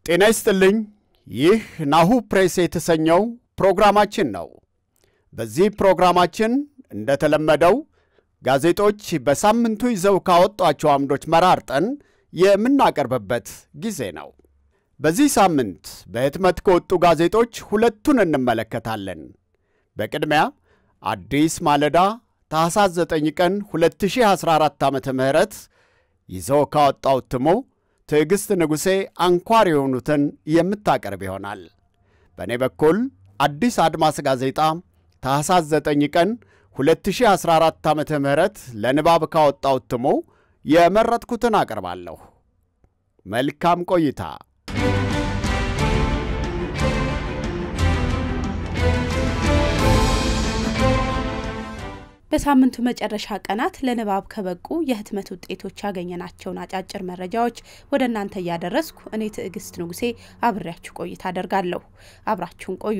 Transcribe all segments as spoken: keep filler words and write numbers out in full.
ጤና ይስጥልኝ ይህ ናሁ ፕሬስ የተሰኘው ፕሮግራማችን ነው። በዚህ ፕሮግራማችን እንደተለመደው ጋዜጦች በሳምንቱ ይዘው ካወጧቸው አምዶች መራርጠን የምናቀርብበት ጊዜ ነው። በዚህ ሳምንት በህትመት ከወጡ ጋዜጦች ሁለቱን እንመለከታለን። በቅድሚያ አዲስ ማለዳ ታህሳስ ዘጠኝ ቀን ሁለት ሺህ አስራ አራት ዓመተ ምህረት ይዘው ካወጣው እትሙ ትዕግስት ንጉሴ አንኳር የሆኑትን የምታቀርብ ይሆናል። በኔ በኩል አዲስ አድማስ ጋዜጣ ታህሳስ ዘጠኝ ቀን ሁለት ሺህ አስራ አራት ዓመተ ምህረት ለንባብ ካወጣው እትሙ የመረጥኩትን አቀርባለሁ። መልካም ቆይታ። በሳምንቱ መጨረሻ ቀናት ለንባብ ከበቁ የህትመት ውጤቶች ያገኘናቸውን አጫጭር መረጃዎች ወደናንተ ያደረስኩ እኔ ትዕግስት ንጉሴ አብሬያችሁ ቆይታ አደርጋለሁ። አብራችሁን ቆዩ።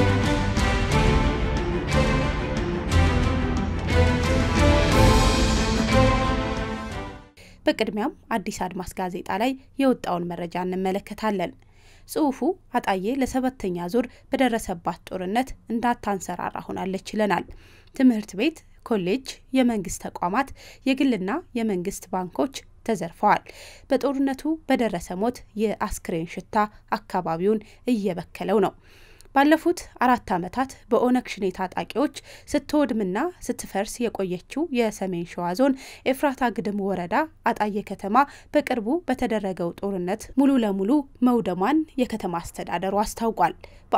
በቅድሚያም አዲስ አድማስ ጋዜጣ ላይ የወጣውን መረጃ እንመለከታለን። ጽሁፉ አጣዬ ለሰባተኛ ዙር በደረሰባት ጦርነት እንዳታንሰራራ ሆናለች ይለናል። ትምህርት ቤት፣ ኮሌጅ፣ የመንግስት ተቋማት፣ የግልና የመንግስት ባንኮች ተዘርፈዋል። በጦርነቱ በደረሰ ሞት የአስክሬን ሽታ አካባቢውን እየበከለው ነው። ባለፉት አራት ዓመታት በኦነግ ሸኔ ታጣቂዎች ስትወድምና ስትፈርስ የቆየችው የሰሜን ሸዋ ዞን ኤፍራታ ግድም ወረዳ አጣዬ ከተማ በቅርቡ በተደረገው ጦርነት ሙሉ ለሙሉ መውደሟን የከተማ አስተዳደሩ አስታውቋል።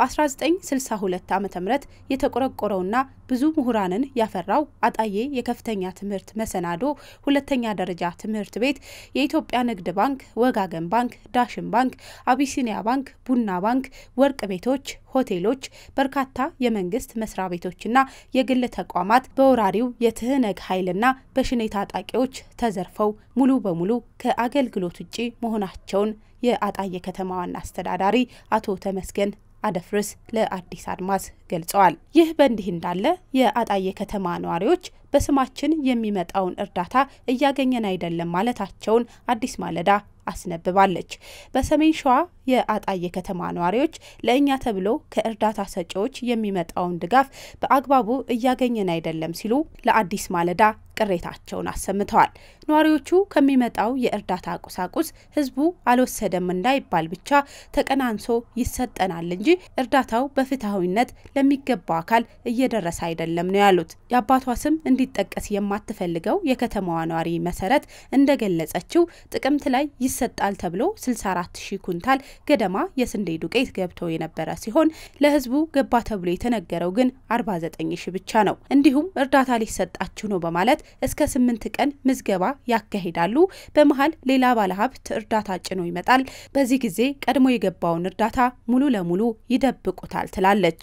በ1962 ዓመተ ምህረት የተቆረቆረውና ብዙ ምሁራንን ያፈራው አጣዬ የከፍተኛ ትምህርት መሰናዶ ሁለተኛ ደረጃ ትምህርት ቤት የኢትዮጵያ ንግድ ባንክ፣ ወጋገን ባንክ፣ ዳሽን ባንክ፣ አቢሲኒያ ባንክ፣ ቡና ባንክ፣ ወርቅ ቤቶች፣ ሆቴሎች፣ በርካታ የመንግስት መስሪያ ቤቶችና የግል ተቋማት በወራሪው የትህነግ ኃይልና በሸኔ ታጣቂዎች ተዘርፈው ሙሉ በሙሉ ከአገልግሎት ውጪ መሆናቸውን የአጣዬ ከተማ ዋና አስተዳዳሪ አቶ ተመስገን አደፍርስ ለአዲስ አድማስ ገልጸዋል። ይህ በእንዲህ እንዳለ የአጣዬ ከተማ ነዋሪዎች በስማችን የሚመጣውን እርዳታ እያገኘን አይደለም ማለታቸውን አዲስ ማለዳ አስነብባለች። በሰሜን ሸዋ የአጣዬ ከተማ ነዋሪዎች ለእኛ ተብሎ ከእርዳታ ሰጪዎች የሚመጣውን ድጋፍ በአግባቡ እያገኘን አይደለም ሲሉ ለአዲስ ማለዳ ቅሬታቸውን አሰምተዋል። ነዋሪዎቹ ከሚመጣው የእርዳታ ቁሳቁስ ህዝቡ አልወሰደም እንዳይባል ብቻ ተቀናንሶ ይሰጠናል እንጂ እርዳታው በፍትሃዊነት ለሚገባው አካል እየደረሰ አይደለም ነው ያሉት። የአባቷ ስም እንዲጠቀስ የማትፈልገው የከተማዋ ነዋሪ መሰረት እንደገለጸችው ጥቅምት ላይ ይሰጣል ተብሎ ስልሳ አራት ሺህ ኩንታል ገደማ የስንዴ ዱቄት ገብቶ የነበረ ሲሆን ለህዝቡ ገባ ተብሎ የተነገረው ግን አርባ ዘጠኝ ሺህ ብቻ ነው። እንዲሁም እርዳታ ሊሰጣችሁ ነው በማለት እስከ ስምንት ቀን ምዝገባ ያካሂዳሉ። በመሃል ሌላ ባለሀብት እርዳታ ጭኖ ይመጣል። በዚህ ጊዜ ቀድሞ የገባውን እርዳታ ሙሉ ለሙሉ ይደብቁታል ትላለች።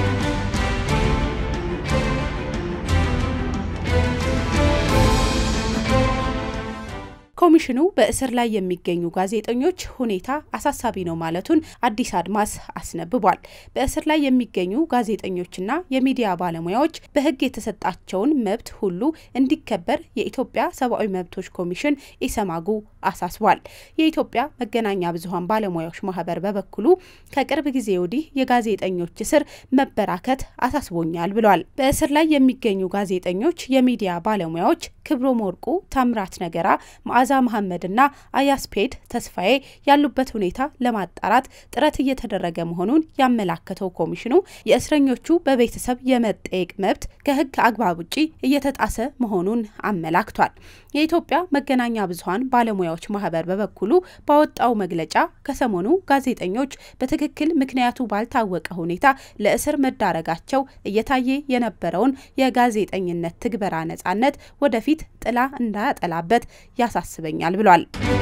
ኮሚሽኑ በእስር ላይ የሚገኙ ጋዜጠኞች ሁኔታ አሳሳቢ ነው ማለቱን አዲስ አድማስ አስነብቧል። በእስር ላይ የሚገኙ ጋዜጠኞችና የሚዲያ ባለሙያዎች በህግ የተሰጣቸውን መብት ሁሉ እንዲከበር የኢትዮጵያ ሰብአዊ መብቶች ኮሚሽን ኢሰማጉ አሳስቧል። የኢትዮጵያ መገናኛ ብዙሃን ባለሙያዎች ማህበር በበኩሉ ከቅርብ ጊዜ ወዲህ የጋዜጠኞች እስር መበራከት አሳስቦኛል ብሏል። በእስር ላይ የሚገኙ ጋዜጠኞች፣ የሚዲያ ባለሙያዎች ክብሮም ወርቁ፣ ታምራት ነገራ፣ ማዕዛ መሐመድና አያስፔድ ተስፋዬ ያሉበት ሁኔታ ለማጣራት ጥረት እየተደረገ መሆኑን ያመላከተው ኮሚሽኑ የእስረኞቹ በቤተሰብ የመጠየቅ መብት ከህግ አግባብ ውጪ እየተጣሰ መሆኑን አመላክቷል። የኢትዮጵያ መገናኛ ብዙሃን ባለሙያዎች ማህበር በበኩሉ ባወጣው መግለጫ ከሰሞኑ ጋዜጠኞች በትክክል ምክንያቱ ባልታወቀ ሁኔታ ለእስር መዳረጋቸው እየታየ የነበረውን የጋዜጠኝነት ትግበራ ነጻነት ወደፊት ጥላ እንዳያጠላበት ያሳስበኛል ብሏል።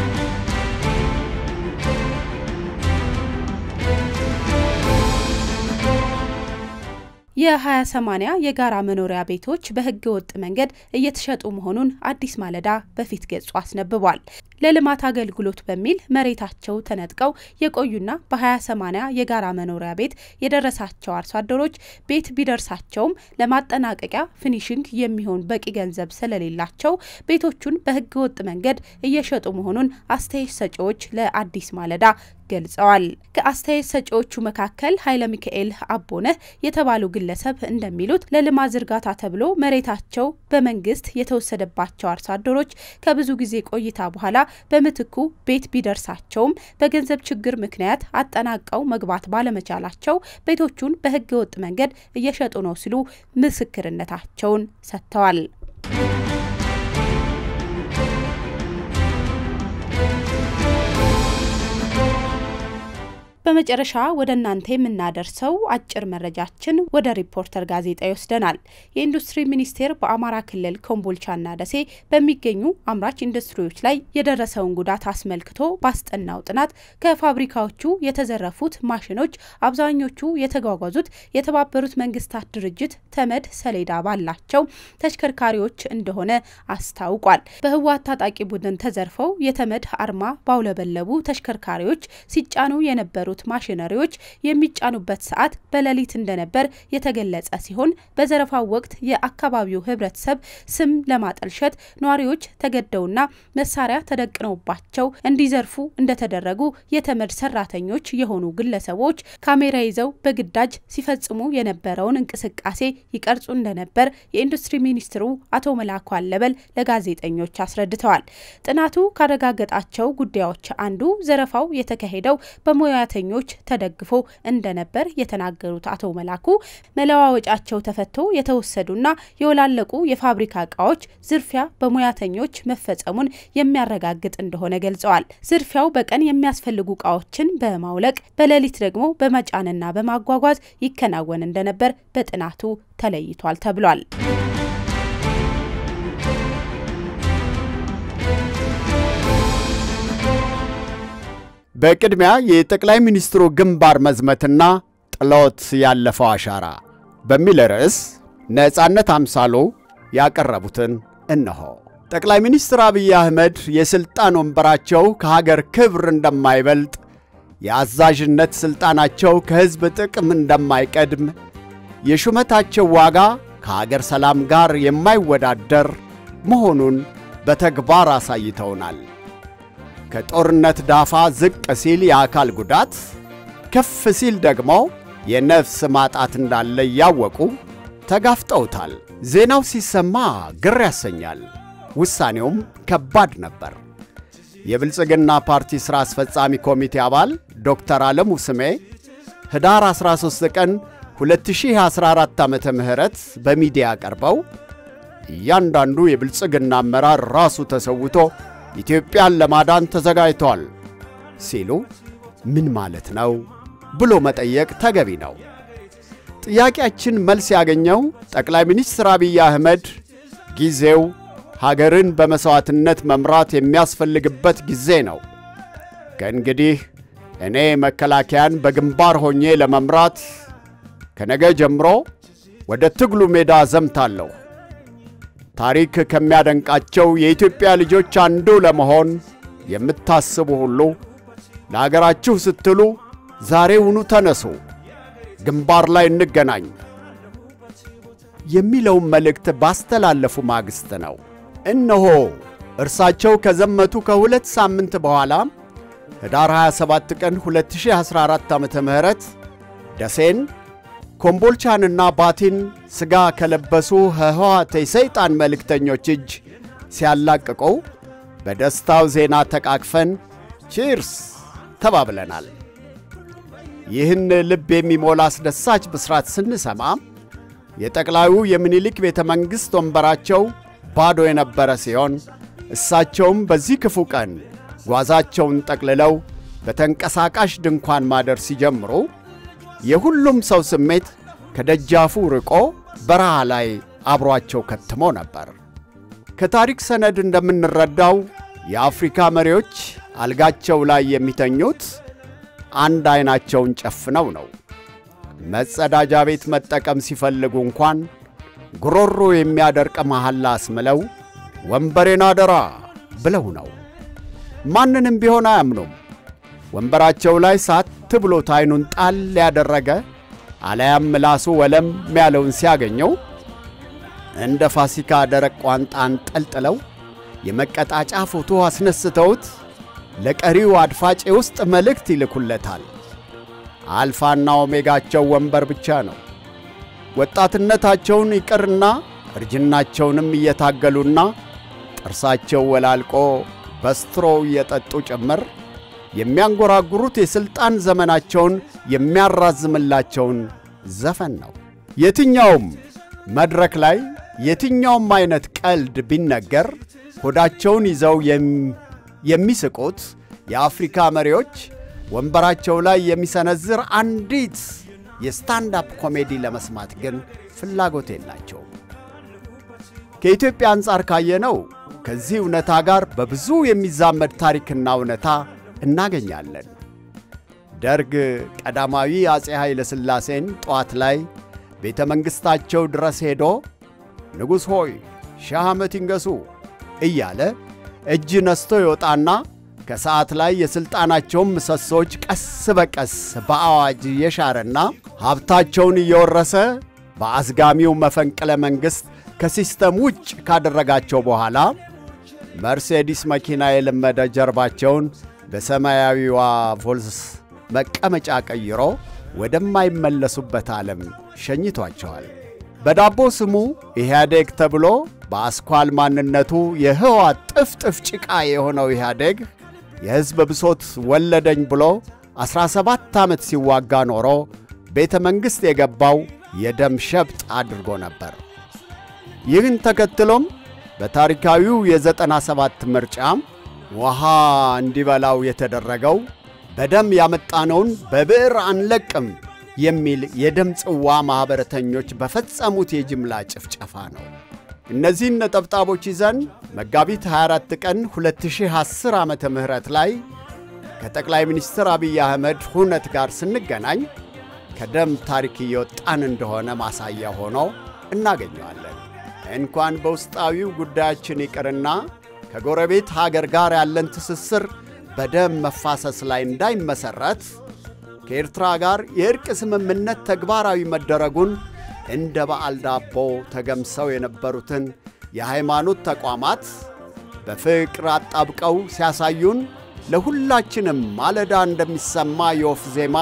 የ20/ሰማንያ የጋራ መኖሪያ ቤቶች በህገ ወጥ መንገድ እየተሸጡ መሆኑን አዲስ ማለዳ በፊት ገጹ አስነብቧል። ለልማት አገልግሎት በሚል መሬታቸው ተነጥቀው የቆዩና በ20/ሰማንያ የጋራ መኖሪያ ቤት የደረሳቸው አርሶ አደሮች ቤት ቢደርሳቸውም ለማጠናቀቂያ ፊኒሺንግ የሚሆን በቂ ገንዘብ ስለሌላቸው ቤቶቹን በህገ ወጥ መንገድ እየሸጡ መሆኑን አስተያየት ሰጪዎች ለአዲስ ማለዳ ገልጸዋል። ከአስተያየት ሰጪዎቹ መካከል ኃይለ ሚካኤል አቦነህ የተባሉ ግለሰብ እንደሚሉት ለልማት ዝርጋታ ተብሎ መሬታቸው በመንግስት የተወሰደባቸው አርሶ አደሮች ከብዙ ጊዜ ቆይታ በኋላ በምትኩ ቤት ቢደርሳቸውም በገንዘብ ችግር ምክንያት አጠናቀው መግባት ባለመቻላቸው ቤቶቹን በህገ ወጥ መንገድ እየሸጡ ነው ሲሉ ምስክርነታቸውን ሰጥተዋል። በመጨረሻ ወደ እናንተ የምናደርሰው አጭር መረጃችን ወደ ሪፖርተር ጋዜጣ ይወስደናል። የኢንዱስትሪ ሚኒስቴር በአማራ ክልል ኮምቦልቻና ደሴ በሚገኙ አምራች ኢንዱስትሪዎች ላይ የደረሰውን ጉዳት አስመልክቶ ባስጠናው ጥናት ከፋብሪካዎቹ የተዘረፉት ማሽኖች አብዛኞቹ የተጓጓዙት የተባበሩት መንግስታት ድርጅት ተመድ ሰሌዳ ባላቸው ተሽከርካሪዎች እንደሆነ አስታውቋል። በህወሓት ታጣቂ ቡድን ተዘርፈው የተመድ አርማ ባውለበለቡ ተሽከርካሪዎች ሲጫኑ የነበሩ ማሽነሪዎች የሚጫኑበት ሰዓት በሌሊት እንደነበር የተገለጸ ሲሆን በዘረፋው ወቅት የአካባቢው ህብረተሰብ ስም ለማጠልሸት ነዋሪዎች ተገደውና መሳሪያ ተደቅነውባቸው እንዲዘርፉ እንደተደረጉ የተመድ ሰራተኞች የሆኑ ግለሰቦች ካሜራ ይዘው በግዳጅ ሲፈጽሙ የነበረውን እንቅስቃሴ ይቀርጹ እንደነበር የኢንዱስትሪ ሚኒስትሩ አቶ መላኩ አለበል ለጋዜጠኞች አስረድተዋል። ጥናቱ ካረጋገጣቸው ጉዳዮች አንዱ ዘረፋው የተካሄደው በሙያተ ኞች ተደግፎ እንደነበር የተናገሩት አቶ መላኩ መለዋወጫቸው ተፈቶ የተወሰዱና የወላለቁ የፋብሪካ እቃዎች ዝርፊያ በሙያተኞች መፈጸሙን የሚያረጋግጥ እንደሆነ ገልጸዋል። ዝርፊያው በቀን የሚያስፈልጉ እቃዎችን በማውለቅ በሌሊት ደግሞ በመጫንና በማጓጓዝ ይከናወን እንደነበር በጥናቱ ተለይቷል ተብሏል። በቅድሚያ የጠቅላይ ሚኒስትሩ ግንባር መዝመትና ጥሎት ያለፈው አሻራ በሚል ርዕስ ነጻነት አምሳሎ ያቀረቡትን እነሆ። ጠቅላይ ሚኒስትር አብይ አህመድ የስልጣን ወንበራቸው ከሀገር ክብር እንደማይበልጥ፣ የአዛዥነት ስልጣናቸው ከህዝብ ጥቅም እንደማይቀድም፣ የሹመታቸው ዋጋ ከሀገር ሰላም ጋር የማይወዳደር መሆኑን በተግባር አሳይተውናል። ከጦርነት ዳፋ ዝቅ ሲል የአካል ጉዳት ከፍ ሲል ደግሞ የነፍስ ማጣት እንዳለ ያወቁ ተጋፍጠውታል። ዜናው ሲሰማ ግር ያሰኛል። ውሳኔውም ከባድ ነበር። የብልጽግና ፓርቲ ሥራ አስፈጻሚ ኮሚቴ አባል ዶክተር አለሙ ስሜ ህዳር አስራ ሦስት ቀን ሁለት ሺህ አስራ አራት ዓመተ ምህረት በሚዲያ ቀርበው እያንዳንዱ የብልጽግና አመራር ራሱ ተሰውቶ ኢትዮጵያን ለማዳን ተዘጋጅቷል ሲሉ ምን ማለት ነው ብሎ መጠየቅ ተገቢ ነው። ጥያቄያችን መልስ ያገኘው ጠቅላይ ሚኒስትር አብይ አህመድ ጊዜው ሀገርን በመስዋዕትነት መምራት የሚያስፈልግበት ጊዜ ነው። ከእንግዲህ እኔ መከላከያን በግንባር ሆኜ ለመምራት ከነገ ጀምሮ ወደ ትግሉ ሜዳ ዘምታለሁ። ታሪክ ከሚያደንቃቸው የኢትዮጵያ ልጆች አንዱ ለመሆን የምታስቡ ሁሉ ለሀገራችሁ ስትሉ ዛሬውኑ ተነሱ፣ ግንባር ላይ እንገናኝ የሚለው መልእክት ባስተላለፉ ማግስት ነው። እነሆ እርሳቸው ከዘመቱ ከሁለት ሳምንት በኋላ ህዳር ሃያ ሰባት ቀን ሁለት ሺህ አስራ አራት ዓመተ ምህረት ደሴን ኮምቦልቻንና ባቲን ስጋ ከለበሱ ህወሓት የሰይጣን መልእክተኞች እጅ ሲያላቅቁ በደስታው ዜና ተቃቅፈን ቺርስ ተባብለናል። ይህን ልብ የሚሞላ አስደሳች ብስራት ስንሰማ የጠቅላዩ የምኒልክ ቤተ መንግሥት ወንበራቸው ባዶ የነበረ ሲሆን እሳቸውም በዚህ ክፉ ቀን ጓዛቸውን ጠቅልለው በተንቀሳቃሽ ድንኳን ማደር ሲጀምሩ የሁሉም ሰው ስሜት ከደጃፉ ርቆ በረሃ ላይ አብሯቸው ከትሞ ነበር። ከታሪክ ሰነድ እንደምንረዳው የአፍሪካ መሪዎች አልጋቸው ላይ የሚተኙት አንድ አይናቸውን ጨፍነው ነው። መጸዳጃ ቤት መጠቀም ሲፈልጉ እንኳን ጉሮሮ የሚያደርቅ መሐላ አስምለው ወንበሬን አደራ ብለው ነው። ማንንም ቢሆን አያምኑም። ወንበራቸው ላይ ሳት ብሎ ታይኑን ጣል ያደረገ አለያም ምላሱ ወለም ያለውን ሲያገኘው እንደ ፋሲካ ደረቅ ቋንጣን ጠልጥለው የመቀጣጫ ፎቶ አስነስተውት ለቀሪው አድፋጭ ውስጥ መልእክት ይልኩለታል። አልፋና ኦሜጋቸው ወንበር ብቻ ነው። ወጣትነታቸውን ይቅርና እርጅናቸውንም እየታገሉና ጥርሳቸው ወላልቆ በስትሮው እየጠጡ ጭምር የሚያንጎራጉሩት የስልጣን ዘመናቸውን የሚያራዝምላቸውን ዘፈን ነው። የትኛውም መድረክ ላይ የትኛውም አይነት ቀልድ ቢነገር ሆዳቸውን ይዘው የሚስቁት የአፍሪካ መሪዎች ወንበራቸው ላይ የሚሰነዝር አንዲት የስታንድ አፕ ኮሜዲ ለመስማት ግን ፍላጎት የላቸውም። ከኢትዮጵያ አንፃር ካየነው ከዚህ እውነታ ጋር በብዙ የሚዛመድ ታሪክና እውነታ እናገኛለን። ደርግ ቀዳማዊ አጼ ኃይለ ሥላሴን ጧት ላይ ቤተ መንግስታቸው ድረስ ሄዶ ንጉሥ ሆይ ሺህ ዓመት ይንገሱ እያለ እጅ ነስቶ ይወጣና ከሰዓት ላይ የስልጣናቸውን ምሰሶች ቀስ በቀስ በአዋጅ የሻረና ሀብታቸውን እየወረሰ በአዝጋሚው መፈንቅለ መንግስት ከሲስተም ውጭ ካደረጋቸው በኋላ መርሴዲስ መኪና የለመደ ጀርባቸውን በሰማያዊዋ ቮልስ መቀመጫ ቀይሮ ወደማይመለሱበት ዓለም ሸኝቷቸዋል። በዳቦ ስሙ ኢህአዴግ ተብሎ በአስኳል ማንነቱ የህወሓት ጥፍጥፍ ጭቃ የሆነው ኢህአዴግ የህዝብ ብሶት ወለደኝ ብሎ አስራ ሰባት ዓመት ሲዋጋ ኖሮ ቤተ መንግሥት የገባው የደም ሸብጥ አድርጎ ነበር። ይህን ተከትሎም በታሪካዊው የዘጠና ሰባት ምርጫም ውሃ እንዲበላው የተደረገው በደም ያመጣነውን በብዕር አንለቅም የሚል የደም ጽዋ ማህበረተኞች በፈጸሙት የጅምላ ጭፍጨፋ ነው። እነዚህን ነጠብጣቦች ይዘን መጋቢት ሃያ አራት ቀን ሁለት ሺህ አስር ዓመተ ምህረት ላይ ከጠቅላይ ሚኒስትር አብይ አህመድ ሁነት ጋር ስንገናኝ ከደም ታሪክ እየወጣን እንደሆነ ማሳያ ሆኖ እናገኘዋለን። እንኳን በውስጣዊው ጉዳያችን ይቅርና ከጎረቤት ሀገር ጋር ያለን ትስስር በደም መፋሰስ ላይ እንዳይመሰረት ከኤርትራ ጋር የእርቅ ስምምነት ተግባራዊ መደረጉን እንደ በዓል ዳቦ ተገምሰው የነበሩትን የሃይማኖት ተቋማት በፍቅር አጣብቀው ሲያሳዩን ለሁላችንም ማለዳ እንደሚሰማ የወፍ ዜማ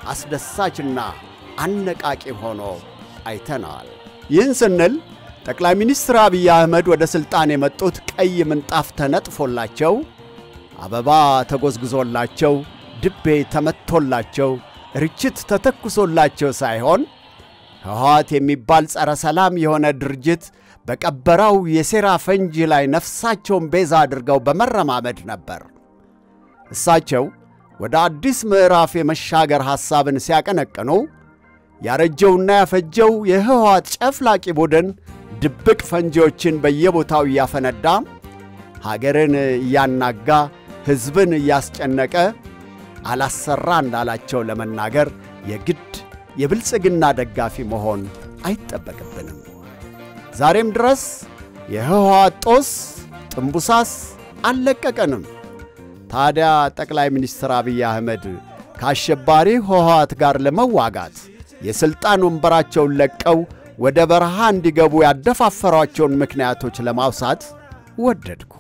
አስደሳችና አነቃቂ ሆኖ አይተናል። ይህን ስንል ጠቅላይ ሚኒስትር አብይ አህመድ ወደ ስልጣን የመጡት ቀይ ምንጣፍ ተነጥፎላቸው አበባ ተጎዝጉዞላቸው ድቤ ተመቶላቸው ርችት ተተኩሶላቸው ሳይሆን ህወሓት የሚባል ጸረ ሰላም የሆነ ድርጅት በቀበራው የሴራ ፈንጂ ላይ ነፍሳቸውን ቤዛ አድርገው በመረማመድ ነበር። እሳቸው ወደ አዲስ ምዕራፍ የመሻገር ሐሳብን ሲያቀነቅኑ ያረጀውና ያፈጀው የህወሓት ጨፍላቂ ቡድን ድብቅ ፈንጂዎችን በየቦታው ያፈነዳ ሀገርን ያናጋ ህዝብን ያስጨነቀ አላሰራ እንዳላቸው ለመናገር የግድ የብልጽግና ደጋፊ መሆን አይተበከብንም። ዛሬም ድረስ የህወሓት ጦስ ጥምቡሳስ አለቀቀንም። ታዲያ ጠቅላይ ሚኒስትር አብይ አህመድ ከአሸባሪ ህወሓት ጋር ለመዋጋት የስልጣን ወንበራቸውን ለቀው ወደ በረሃ እንዲገቡ ያደፋፈሯቸውን ምክንያቶች ለማውሳት ወደድኩ።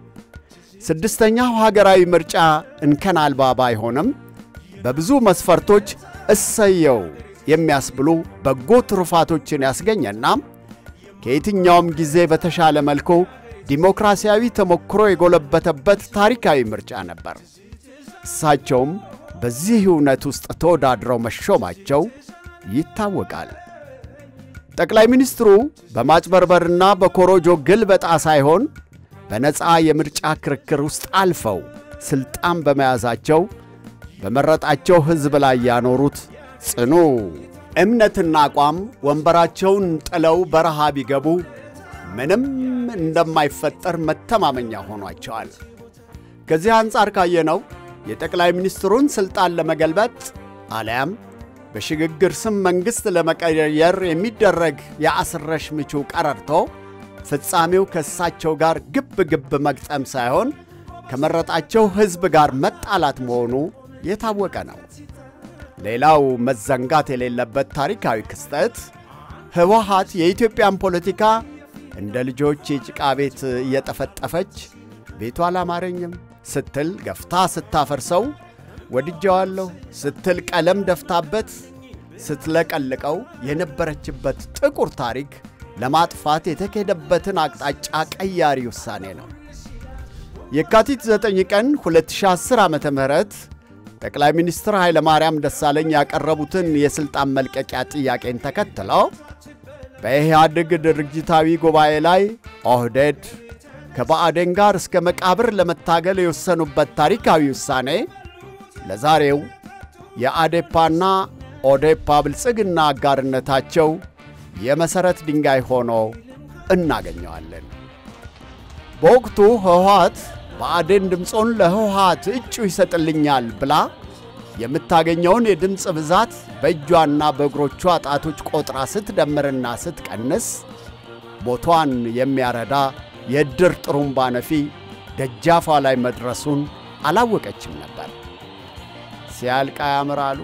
ስድስተኛው ሀገራዊ ምርጫ እንከን አልባ ባይሆንም በብዙ መስፈርቶች እሰየው የሚያስብሉ በጎ ትሩፋቶችን ያስገኘና ከየትኛውም ጊዜ በተሻለ መልኩ ዲሞክራሲያዊ ተሞክሮ የጎለበተበት ታሪካዊ ምርጫ ነበር። እሳቸውም በዚህ እውነት ውስጥ ተወዳድረው መሾማቸው ይታወቃል። ጠቅላይ ሚኒስትሩ በማጭበርበርና በኮሮጆ ግልበጣ ሳይሆን በነፃ የምርጫ ክርክር ውስጥ አልፈው ስልጣን በመያዛቸው በመረጣቸው ህዝብ ላይ ያኖሩት ጽኑ እምነትና አቋም ወንበራቸውን ጥለው በረሃ ቢገቡ ምንም እንደማይፈጠር መተማመኛ ሆኗቸዋል። ከዚህ አንፃር ካየነው የጠቅላይ ሚኒስትሩን ስልጣን ለመገልበጥ አሊያም በሽግግር ስም መንግስት ለመቀየር የሚደረግ የአስረሽ ምቹ ቀረርቶ ፍጻሜው ከሳቸው ጋር ግብ ግብ መግጠም ሳይሆን ከመረጣቸው ህዝብ ጋር መጣላት መሆኑ የታወቀ ነው። ሌላው መዘንጋት የሌለበት ታሪካዊ ክስተት ህወሓት የኢትዮጵያን ፖለቲካ እንደ ልጆች የጭቃ ቤት እየጠፈጠፈች ቤቱ አላማረኝም ስትል ገፍታ ስታፈርሰው ወድጄዋለሁ ስትል ቀለም ደፍታበት ስትለቀልቀው የነበረችበት ጥቁር ታሪክ ለማጥፋት የተከደበትን አቅጣጫ ቀያሪ ውሳኔ ነው። የካቲት ዘጠኝ ቀን ሁለት ሺህ አስር ዓመተ ምህረት ጠቅላይ ሚኒስትር ኃይለ ማርያም ደሳለኝ ያቀረቡትን የስልጣን መልቀቂያ ጥያቄን ተከትለው በኢህአዴግ ድርጅታዊ ጉባኤ ላይ ኦህዴድ ከባዕዴን ጋር እስከ መቃብር ለመታገል የወሰኑበት ታሪካዊ ውሳኔ ለዛሬው የአዴፓና ኦዴፓ ብልጽግና አጋርነታቸው የመሰረት ድንጋይ ሆኖ እናገኘዋለን። በወቅቱ ህወሓት ባዕዴን ድምጾን ለህወሓት እጩ ይሰጥልኛል ብላ የምታገኘውን የድምጽ ብዛት በእጇና በእግሮቿ ጣቶች ቆጥራ ስትደምርና ስትቀንስ ቦቷን የሚያረዳ የድር ጥሩምባ ነፊ ደጃፏ ላይ መድረሱን አላወቀችም ነበር። ሲያልቃ ያምራሉ።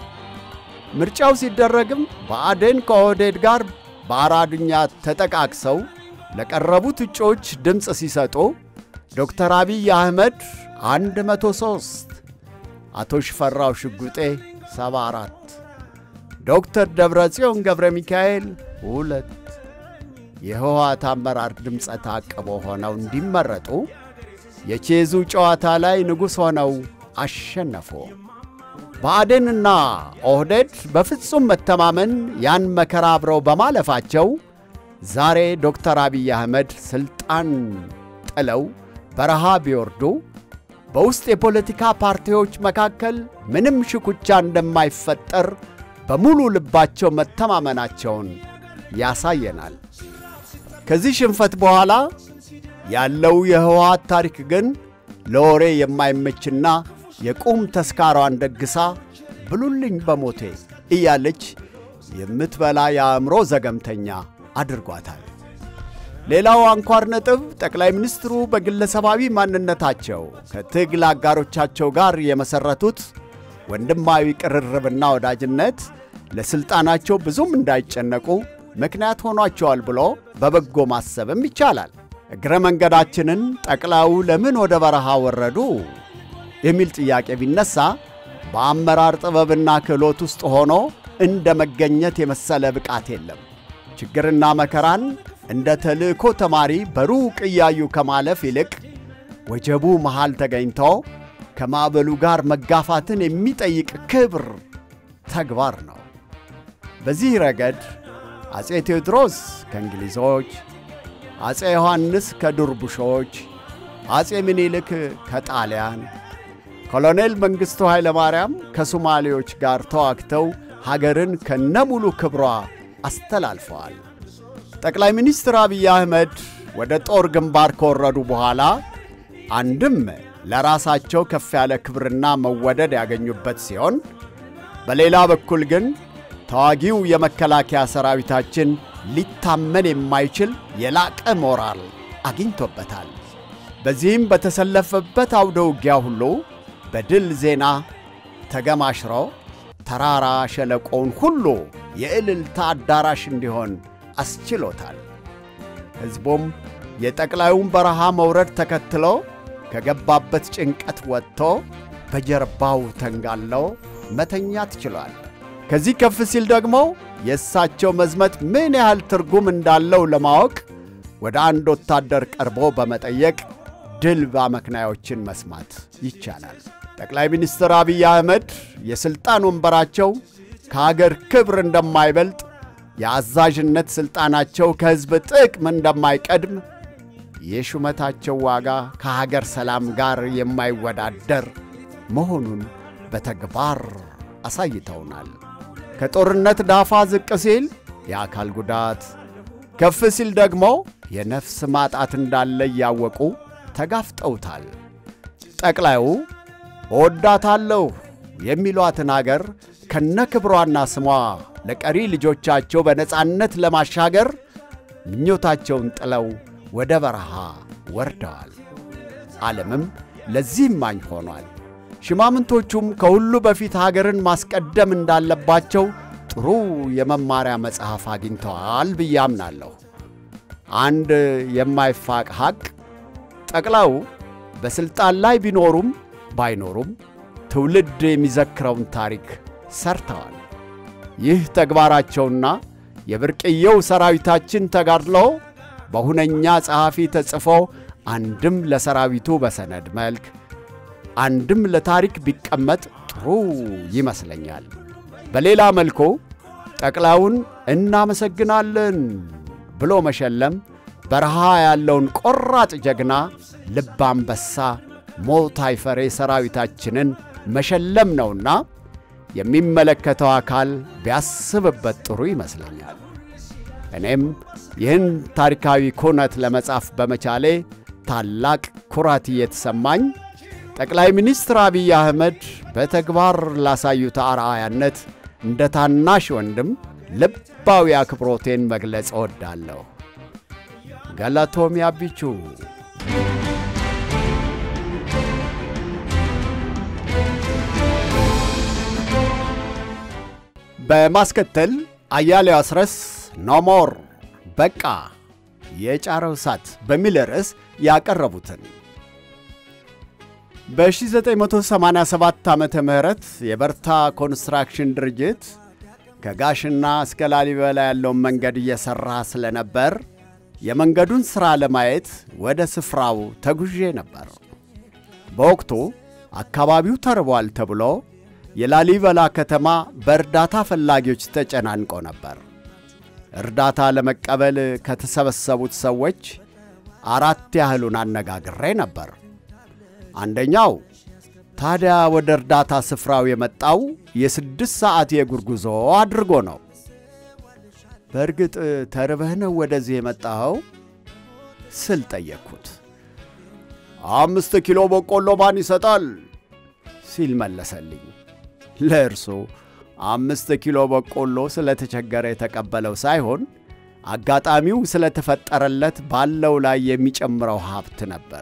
ምርጫው ሲደረግም ባዕዴን ከኦህዴድ ጋር በአራዱኛ ተጠቃቅሰው ለቀረቡት እጩዎች ድምጽ ሲሰጡ ዶክተር አብይ አህመድ አንድ መቶ ሶስት፣ አቶ ሽፈራው ሽጉጤ ሰባ አራት፣ ዶክተር ደብረጽዮን ገብረ ሚካኤል ሁለት የህወሓት አመራር ድምጽ ታቅቦ ሆነው እንዲመረጡ የቼዙ ጨዋታ ላይ ንጉስ ሆነው አሸነፉ። ባዕዴንና ኦህዴድ በፍጹም መተማመን ያን መከራ አብረው በማለፋቸው ዛሬ ዶክተር አብይ አህመድ ስልጣን ጥለው በረሃ ቢወርዱ በውስጥ የፖለቲካ ፓርቲዎች መካከል ምንም ሽኩቻ እንደማይፈጠር በሙሉ ልባቸው መተማመናቸውን ያሳየናል። ከዚህ ሽንፈት በኋላ ያለው የህወሓት ታሪክ ግን ለወሬ የማይመችና የቁም ተስካሯን ደግሳ ብሉልኝ በሞቴ እያለች የምትበላ የአእምሮ ዘገምተኛ አድርጓታል። ሌላው አንኳር ነጥብ ጠቅላይ ሚኒስትሩ በግለሰባዊ ማንነታቸው ከትግል አጋሮቻቸው ጋር የመሰረቱት ወንድማዊ ቅርርብና ወዳጅነት ለስልጣናቸው ብዙም እንዳይጨነቁ ምክንያት ሆኗቸዋል ብሎ በበጎ ማሰብም ይቻላል። እግረ መንገዳችንን ጠቅላዩ ለምን ወደ በረሃ ወረዱ የሚል ጥያቄ ቢነሳ በአመራር ጥበብና ክህሎት ውስጥ ሆኖ እንደ መገኘት የመሰለ ብቃት የለም። ችግርና መከራን እንደ ተልእኮ ተማሪ በሩቅ እያዩ ከማለፍ ይልቅ ወጀቡ መሃል ተገኝቶ ከማዕበሉ ጋር መጋፋትን የሚጠይቅ ክብር ተግባር ነው። በዚህ ረገድ አጼ ቴዎድሮስ ከእንግሊዞች፣ አጼ ዮሐንስ ከዱርቡሾች፣ አጼ ምኒልክ ከጣሊያን፣ ኮሎኔል መንግስቱ ኃይለ ማርያም ከሶማሌዎች ጋር ተዋግተው ሀገርን ከነሙሉ ክብሯ አስተላልፈዋል። ጠቅላይ ሚኒስትር አብይ አህመድ ወደ ጦር ግንባር ከወረዱ በኋላ አንድም ለራሳቸው ከፍ ያለ ክብርና መወደድ ያገኙበት ሲሆን በሌላ በኩል ግን ተዋጊው የመከላከያ ሰራዊታችን ሊታመን የማይችል የላቀ ሞራል አግኝቶበታል። በዚህም በተሰለፈበት አውደ ውጊያ ሁሉ በድል ዜና ተገማሽሮ ተራራ ሸለቆውን ሁሉ የእልልታ አዳራሽ እንዲሆን አስችሎታል። ሕዝቡም የጠቅላዩን በረሃ መውረድ ተከትሎ ከገባበት ጭንቀት ወጥቶ በጀርባው ተንጋሎ መተኛት ችሏል። ከዚህ ከፍ ሲል ደግሞ የእሳቸው መዝመት ምን ያህል ትርጉም እንዳለው ለማወቅ ወደ አንድ ወታደር ቀርቦ በመጠየቅ ድል ባመክናዮችን መስማት ይቻላል። ጠቅላይ ሚኒስትር አብይ አህመድ የስልጣን ወንበራቸው ከሀገር ክብር እንደማይበልጥ የአዛዥነት ስልጣናቸው ከህዝብ ጥቅም እንደማይቀድም የሹመታቸው ዋጋ ከሀገር ሰላም ጋር የማይወዳደር መሆኑን በተግባር አሳይተውናል። ከጦርነት ዳፋ ዝቅ ሲል የአካል ጉዳት ከፍ ሲል ደግሞ የነፍስ ማጣት እንዳለ ያወቁ ተጋፍጠውታል። ጠቅላዩ ወዳታለሁ የሚሏትን ሀገር ከነክብሯና ስሟ ለቀሪ ልጆቻቸው በነጻነት ለማሻገር ምኞታቸውን ጥለው ወደ በረሃ ወርደዋል። ዓለምም ለዚህ ማኝ ሆኗል። ሽማምንቶቹም ከሁሉ በፊት ሀገርን ማስቀደም እንዳለባቸው ጥሩ የመማሪያ መጽሐፍ አግኝተዋል ብዬ አምናለሁ። አንድ የማይፋቅ ሐቅ ጠቅላዩ በስልጣን ላይ ቢኖሩም ባይኖሩም ትውልድ የሚዘክረውን ታሪክ ሰርተዋል። ይህ ተግባራቸውና የብርቅየው ሰራዊታችን ተጋድሎ በሁነኛ ጸሐፊ ተጽፎ አንድም ለሰራዊቱ በሰነድ መልክ አንድም ለታሪክ ቢቀመጥ ጥሩ ይመስለኛል። በሌላ መልኩ ጠቅላውን እናመሰግናለን ብሎ መሸለም በረሃ ያለውን ቆራጥ ጀግና ልብ አንበሳ ሞት አይፈሬ ሰራዊታችንን መሸለም ነውና የሚመለከተው አካል ቢያስብበት ጥሩ ይመስለኛል። እኔም ይህን ታሪካዊ ኩነት ለመጻፍ በመቻሌ ታላቅ ኩራት እየተሰማኝ ጠቅላይ ሚኒስትር አብይ አህመድ በተግባር ላሳዩት አርአያነት እንደ ታናሽ ወንድም ልባዊ አክብሮቴን መግለጽ እወዳለሁ። ገላቶም ያቢቹ በማስከተል አያሌው አስረስ ኖሞር በቃ የጫረው ሳት በሚል ርዕስ ያቀረቡትን በ1987 ዓመተ ምህረት የበርታ ኮንስትራክሽን ድርጅት ከጋሽና እስከ ላሊበላ ያለውን መንገድ እየሰራ ስለነበር የመንገዱን ሥራ ለማየት ወደ ስፍራው ተጉዤ ነበር። በወቅቱ አካባቢው ተርቧል ተብሎ የላሊበላ ከተማ በእርዳታ ፈላጊዎች ተጨናንቆ ነበር። እርዳታ ለመቀበል ከተሰበሰቡት ሰዎች አራት ያህሉን አነጋግሬ ነበር። አንደኛው ታዲያ ወደ እርዳታ ስፍራው የመጣው የስድስት ሰዓት የእግር ጉዞ አድርጎ ነው። በእርግጥ ተርበህ ነው ወደዚህ የመጣኸው ስል ጠየቅኩት። አምስት ኪሎ በቆሎ ማን ይሰጣል ሲል መለሰልኝ። ለእርሱ አምስት ኪሎ በቆሎ ስለተቸገረ የተቀበለው ሳይሆን አጋጣሚው ስለተፈጠረለት ባለው ላይ የሚጨምረው ሀብት ነበር።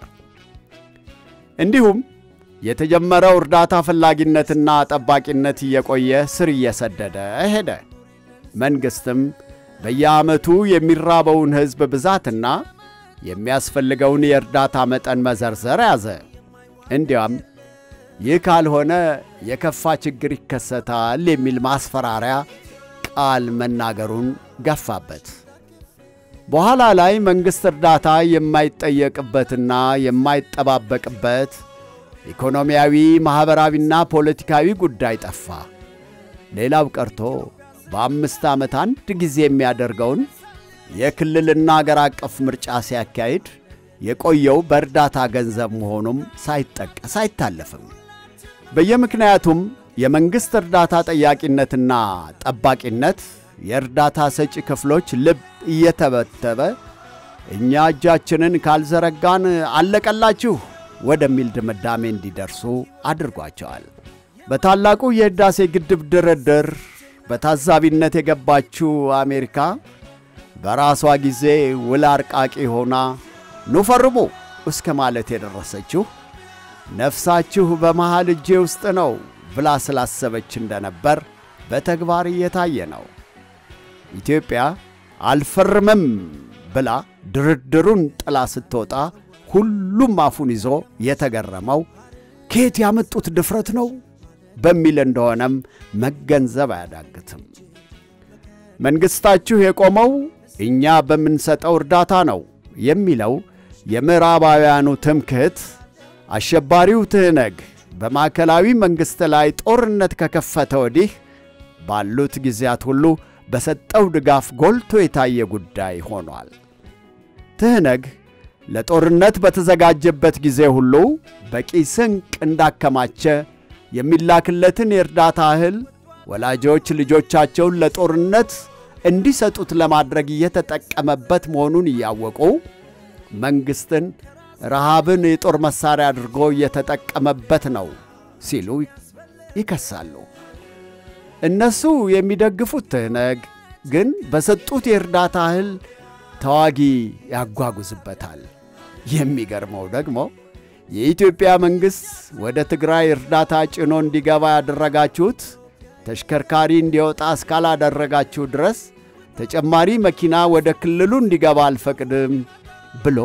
እንዲሁም የተጀመረው እርዳታ ፈላጊነትና ጠባቂነት እየቆየ ስር እየሰደደ ሄደ። መንግስትም በየዓመቱ የሚራበውን ሕዝብ ብዛትና የሚያስፈልገውን የእርዳታ መጠን መዘርዘር ያዘ። እንዲያም ይህ ካልሆነ የከፋ ችግር ይከሰታል የሚል ማስፈራሪያ ቃል መናገሩን ገፋበት። በኋላ ላይ መንግስት እርዳታ የማይጠየቅበትና የማይጠባበቅበት ኢኮኖሚያዊ ማህበራዊና ፖለቲካዊ ጉዳይ ጠፋ። ሌላው ቀርቶ በአምስት ዓመት አንድ ጊዜ የሚያደርገውን የክልልና አገር አቀፍ ምርጫ ሲያካሂድ የቆየው በእርዳታ ገንዘብ መሆኑም ሳይጠቀስ አይታለፍም። በየምክንያቱም የመንግስት እርዳታ ጠያቂነትና ጠባቂነት የእርዳታ ሰጪ ክፍሎች ልብ እየተበተበ እኛ እጃችንን ካልዘረጋን አለቀላችሁ ወደሚል ድምዳሜ እንዲደርሱ አድርጓቸዋል። በታላቁ የህዳሴ ግድብ ድርድር በታዛቢነት የገባችው አሜሪካ በራሷ ጊዜ ውል አርቃቂ ሆና ኑፈርሙ እስከ ማለት የደረሰችው ነፍሳችሁ በመሃል እጄ ውስጥ ነው ብላ ስላሰበች እንደነበር በተግባር እየታየ ነው። ኢትዮጵያ አልፈርምም ብላ ድርድሩን ጥላ ስትወጣ ሁሉም አፉን ይዞ የተገረመው ከየት ያመጡት ድፍረት ነው በሚል እንደሆነም መገንዘብ አያዳግትም። መንግስታችሁ የቆመው እኛ በምንሰጠው እርዳታ ነው የሚለው የምዕራባውያኑ ትምክህት አሸባሪው ትህነግ በማዕከላዊ መንግስት ላይ ጦርነት ከከፈተ ወዲህ ባሉት ጊዜያት ሁሉ በሰጠው ድጋፍ ጎልቶ የታየ ጉዳይ ሆኗል። ትህነግ ለጦርነት በተዘጋጀበት ጊዜ ሁሉ በቂ ስንቅ እንዳከማቸ የሚላክለትን የእርዳታ እህል ወላጆች ልጆቻቸውን ለጦርነት እንዲሰጡት ለማድረግ እየተጠቀመበት መሆኑን እያወቁ መንግስትን ረሃብን የጦር መሳሪያ አድርጎ እየተጠቀመበት ነው ሲሉ ይከሳሉ። እነሱ የሚደግፉት ትህነግ ግን በሰጡት የእርዳታ እህል ተዋጊ ያጓጉዝበታል። የሚገርመው ደግሞ የኢትዮጵያ መንግስት ወደ ትግራይ እርዳታ ጭኖ እንዲገባ ያደረጋችሁት ተሽከርካሪ እንዲወጣ እስካላደረጋችሁ ድረስ ተጨማሪ መኪና ወደ ክልሉ እንዲገባ አልፈቅድም ብሎ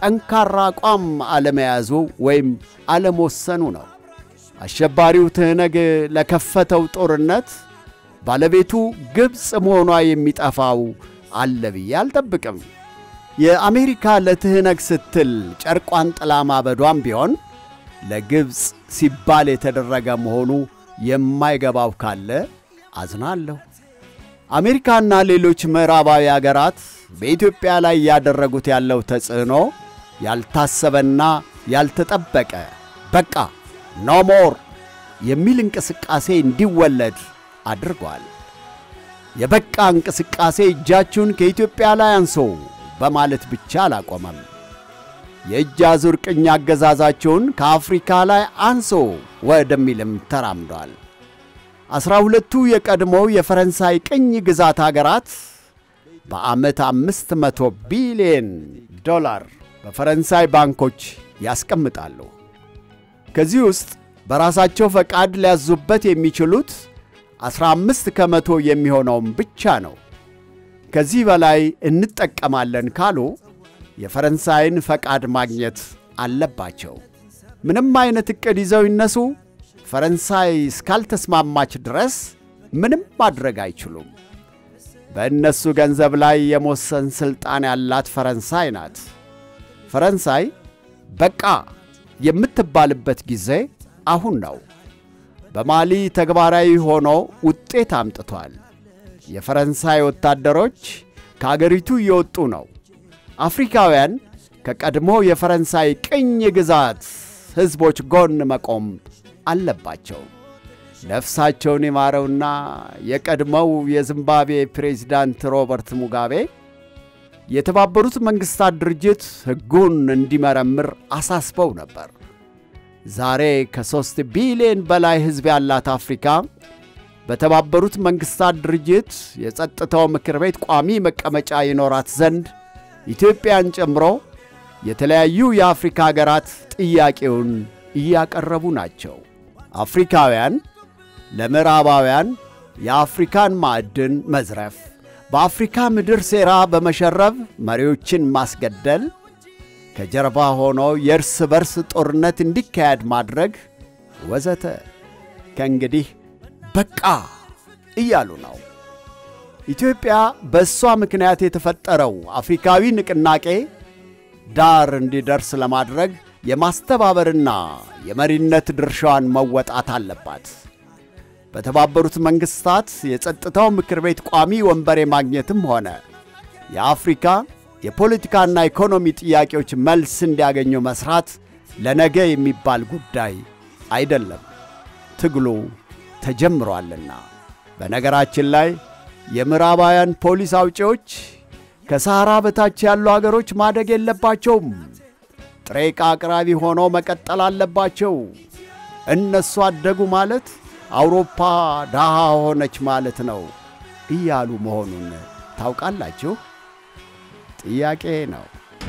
ጠንካራ አቋም አለመያዙ ወይም አለመወሰኑ ነው። አሸባሪው ትህነግ ለከፈተው ጦርነት ባለቤቱ ግብጽ መሆኗ የሚጠፋው አለ ብዬ አልጠብቅም። የአሜሪካ ለትህነግ ስትል ጨርቋን ጥላ ማበዷም ቢሆን ለግብጽ ሲባል የተደረገ መሆኑ የማይገባው ካለ አዝናለሁ። አሜሪካና ሌሎች ምዕራባዊ አገራት በኢትዮጵያ ላይ ያደረጉት ያለው ተጽዕኖ ያልታሰበና ያልተጠበቀ በቃ ኖ ሞር የሚል እንቅስቃሴ እንዲወለድ አድርጓል። የበቃ እንቅስቃሴ እጃችሁን ከኢትዮጵያ ላይ አንሶ በማለት ብቻ አላቆመም። የእጅ አዙር ቅኝ አገዛዛቸውን ከአፍሪካ ላይ አንሶ ወደሚልም ተራምዷል። አስራ ሁለቱ የቀድሞው የፈረንሳይ ቅኝ ግዛት አገራት በዓመት አምስት መቶ ቢሊዮን ዶላር በፈረንሳይ ባንኮች ያስቀምጣሉ። ከዚህ ውስጥ በራሳቸው ፈቃድ ሊያዙበት የሚችሉት አስራ አምስት ከመቶ የሚሆነውም ብቻ ነው። ከዚህ በላይ እንጠቀማለን ካሉ የፈረንሳይን ፈቃድ ማግኘት አለባቸው። ምንም አይነት እቅድ ይዘው ይነሱ፣ ፈረንሳይ እስካልተስማማች ድረስ ምንም ማድረግ አይችሉም። በእነሱ ገንዘብ ላይ የመወሰን ሥልጣን ያላት ፈረንሳይ ናት። ፈረንሳይ በቃ የምትባልበት ጊዜ አሁን ነው። በማሊ ተግባራዊ ሆኖ ውጤት አምጥቷል። የፈረንሳይ ወታደሮች ከአገሪቱ እየወጡ ነው። አፍሪካውያን ከቀድሞ የፈረንሳይ ቅኝ ግዛት ሕዝቦች ጎን መቆም አለባቸው። ነፍሳቸውን ይማረውና የቀድሞው የዚምባብዌ ፕሬዝዳንት ሮበርት ሙጋቤ የተባበሩት መንግስታት ድርጅት ሕጉን እንዲመረምር አሳስበው ነበር። ዛሬ ከሦስት ቢሊዮን በላይ ሕዝብ ያላት አፍሪካ በተባበሩት መንግስታት ድርጅት የጸጥታው ምክር ቤት ቋሚ መቀመጫ ይኖራት ዘንድ ኢትዮጵያን ጨምሮ የተለያዩ የአፍሪካ ሀገራት ጥያቄውን እያቀረቡ ናቸው። አፍሪካውያን ለምዕራባውያን የአፍሪካን ማዕድን መዝረፍ፣ በአፍሪካ ምድር ሴራ በመሸረብ መሪዎችን ማስገደል፣ ከጀርባ ሆኖ የእርስ በርስ ጦርነት እንዲካሄድ ማድረግ ወዘተ ከእንግዲህ በቃ እያሉ ነው። ኢትዮጵያ በእሷ ምክንያት የተፈጠረው አፍሪካዊ ንቅናቄ ዳር እንዲደርስ ለማድረግ የማስተባበርና የመሪነት ድርሻዋን መወጣት አለባት። በተባበሩት መንግስታት የጸጥታው ምክር ቤት ቋሚ ወንበር ማግኘትም ሆነ የአፍሪካ የፖለቲካና ኢኮኖሚ ጥያቄዎች መልስ እንዲያገኙ መስራት ለነገ የሚባል ጉዳይ አይደለም። ትግሉ ተጀምሯልና። በነገራችን ላይ የምዕራባውያን ፖሊስ አውጪዎች ከሳህራ በታች ያሉ አገሮች ማደግ የለባቸውም፣ ጥሬ ዕቃ አቅራቢ ሆነው መቀጠል አለባቸው። እነሱ አደጉ ማለት አውሮፓ ደሃ ሆነች ማለት ነው እያሉ መሆኑን ታውቃላችሁ? ጥያቄ ነው።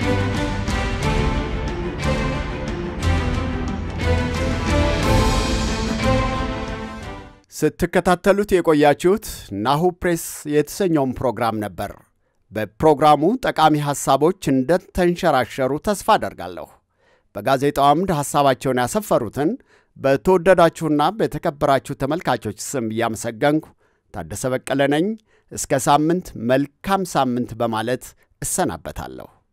ስትከታተሉት የቆያችሁት ናሁ ፕሬስ የተሰኘውን ፕሮግራም ነበር። በፕሮግራሙ ጠቃሚ ሐሳቦች እንደተንሸራሸሩ ተስፋ አደርጋለሁ። በጋዜጣው አምድ ሐሳባቸውን ያሰፈሩትን በተወደዳችሁና በተከበራችሁ ተመልካቾች ስም ያመሰገንኩ ታደሰ በቀለ ነኝ። እስከ ሳምንት መልካም ሳምንት በማለት እሰናበታለሁ።